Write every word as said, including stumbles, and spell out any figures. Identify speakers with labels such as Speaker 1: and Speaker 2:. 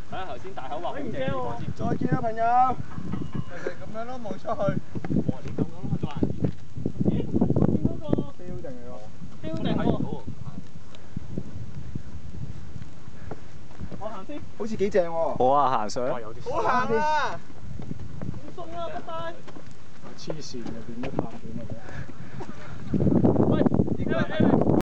Speaker 1: 睇下頭先大口話好正嘅地方先。
Speaker 2: 再見啦，朋友。咪就係咁樣咯，望出去。
Speaker 1: 哇！你咁咁做人，咦？我見嗰個
Speaker 2: 標定嚟喎。
Speaker 1: 標定喎。我行先。
Speaker 2: 好似幾正喎。
Speaker 3: 好啊，行上。
Speaker 1: 有啲
Speaker 2: 好行啊！
Speaker 1: 好鬆啊，拜拜。
Speaker 2: 黐線嘅，點都探點嘅。
Speaker 1: 喂，